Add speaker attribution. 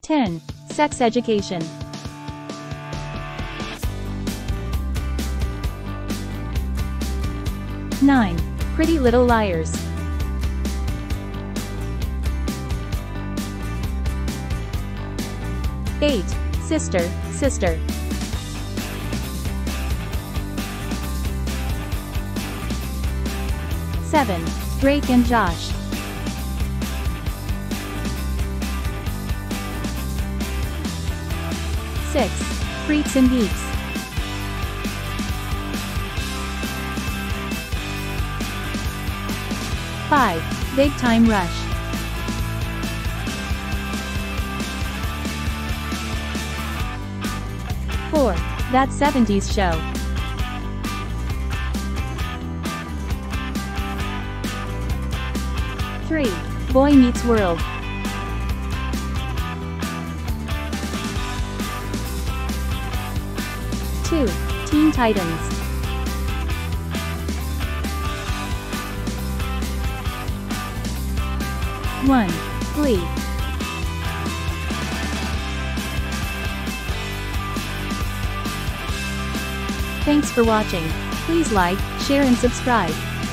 Speaker 1: 10. Sex education. 9. Pretty Little Liars. 8. Sister, Sister. 7. Drake and Josh. 6. Freaks and Geeks. 5. Big Time Rush. 4. That 70s Show. 3. Boy Meets World. 2. Teen Titans. 1. Glee. Thanks for watching. Please like, share and subscribe.